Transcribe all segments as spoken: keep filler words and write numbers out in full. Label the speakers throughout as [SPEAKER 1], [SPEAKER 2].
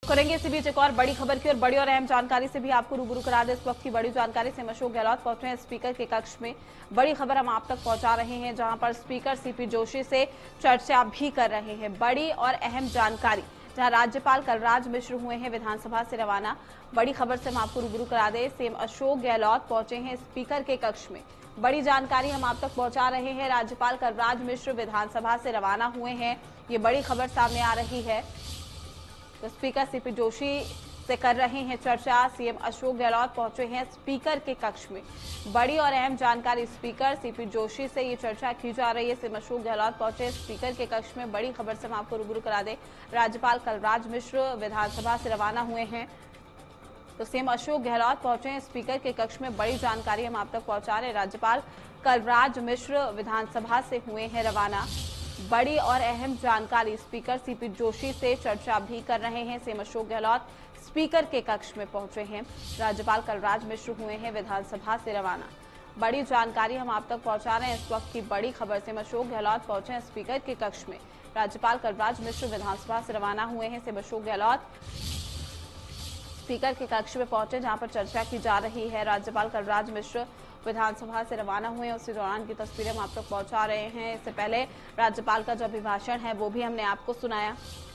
[SPEAKER 1] करेंगे इसी बीच एक और बड़ी खबर की और बड़ी और अहम जानकारी से भी आपको रूबरू करा दे। इस वक्त की बड़ी जानकारी से अशोक गहलोत पहुंचे हैं स्पीकर के कक्ष में। बड़ी खबर हम आप तक पहुंचा रहे हैं, जहां पर स्पीकर सीपी जोशी से चर्चा भी कर रहे हैं। बड़ी और अहम जानकारी, जहां राज्यपाल कलराज मिश्र हुए हैं विधानसभा से रवाना। बड़ी खबर से हम आपको रूबरू करा दे, सीएम अशोक गहलोत पहुंचे हैं स्पीकर के कक्ष में। बड़ी जानकारी हम आप तक पहुंचा रहे हैं। राज्यपाल कलराज मिश्र विधानसभा से रवाना हुए हैं, ये बड़ी खबर सामने आ रही है। तो स्पीकर सीपी जोशी से कर रहे हैं चर्चा। सीएम अशोक गहलोत पहुंचे हैं स्पीकर के कक्ष में। बड़ी और अहम जानकारी, स्पीकर सीपी जोशी से ये चर्चा की जा रही है। सीएम अशोक गहलोत पहुंचे स्पीकर के कक्ष में। बड़ी खबर से हम आपको रूबरू करा दें, राज्यपाल कलराज मिश्र विधानसभा से रवाना हुए हैं, तो सीएम अशोक गहलोत पहुंचे हैं स्पीकर के कक्ष में। बड़ी जानकारी हम आप तक पहुंचा रहे हैं। राज्यपाल कलराज मिश्र विधानसभा से हुए हैं रवाना। बड़ी और अहम जानकारी, स्पीकर सीपी जोशी से चर्चा भी कर रहे हैं। सीएम अशोक गहलोत स्पीकर के कक्ष में पहुंचे हैं। राज्यपाल कलराज मिश्र हुए हैं विधानसभा से रवाना। बड़ी जानकारी हम आप तक पहुंचा रहे हैं। इस वक्त की बड़ी खबर से अशोक गहलोत पहुंचे हैं स्पीकर के कक्ष में। राज्यपाल कलराज मिश्र विधानसभा से रवाना हुए हैं। सीएम अशोक गहलोत स्पीकर के कक्ष में पहुंचे, जहां पर चर्चा की जा रही है। राज्यपाल कलराज मिश्र विधानसभा से रवाना हुए, उसी दौरान की तस्वीरें हम आप तक पहुंचा रहे हैं। इससे पहले राज्यपाल का जो अभिभाषण है वो भी हमने आपको सुनाया।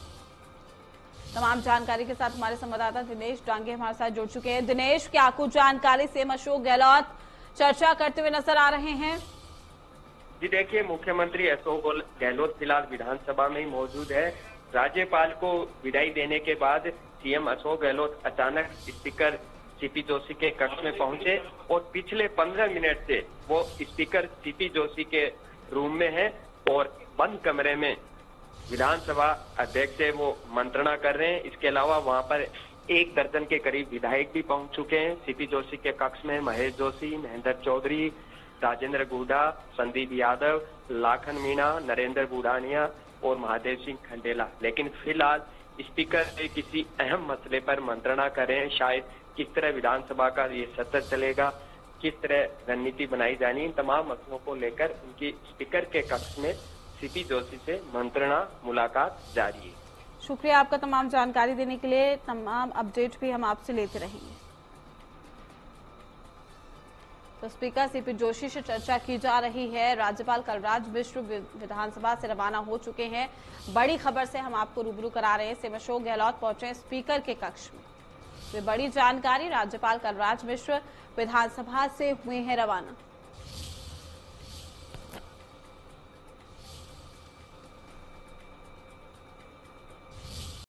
[SPEAKER 1] तमाम जानकारी के साथ हमारे संवाददाता दिनेश डांगे हमारे साथ जुड़ चुके हैं। दिनेश, क्या कुछ जानकारी से अशोक गहलोत चर्चा करते हुए नजर आ रहे हैं?
[SPEAKER 2] जी देखिए, मुख्यमंत्री अशोक गहलोत फिलहाल विधानसभा में ही मौजूद है। राज्यपाल को विदाई देने के बाद सीएम अशोक गहलोत अचानक स्पीकर सीपी जोशी के कक्ष में पहुंचे और पिछले पंद्रह मिनट से वो स्पीकर सीपी जोशी के रूम में हैं और बंद कमरे में विधानसभा अध्यक्ष से वो मंत्रणा कर रहे हैं। इसके अलावा वहां पर एक दर्जन के करीब विधायक भी पहुंच चुके हैं सीपी जोशी के कक्ष में। महेश जोशी, महेंद्र चौधरी, राजेंद्र गुडा, संदीप यादव, लाखन मीणा, नरेंद्र बुढ़ानिया और महादेव सिंह खंडेला। लेकिन फिलहाल स्पीकर से किसी अहम मसले पर मंत्रणा कर रहे हैं। शायद किस तरह विधानसभा का ये सत्र चलेगा, किस तरह रणनीति बनाई जानी, इन तमाम मसलों को लेकर उनकी स्पीकर के कक्ष में सीपी जोशी से मंत्रणा मुलाकात जारी है।
[SPEAKER 1] शुक्रिया आपका तमाम जानकारी देने के लिए। तमाम अपडेट भी हम आपसे लेते रहेंगे। तो स्पीकर सीपी जोशी से चर्चा की जा रही है। राज्यपाल कलराज मिश्र विधानसभा से रवाना हो चुके हैं। बड़ी खबर से हम आपको रूबरू करा रहे हैं। सीएम अशोक गहलोत पहुंचे स्पीकर के कक्ष में। वे बड़ी जानकारी, राज्यपाल कलराज मिश्र विधानसभा से हुए हैं रवाना।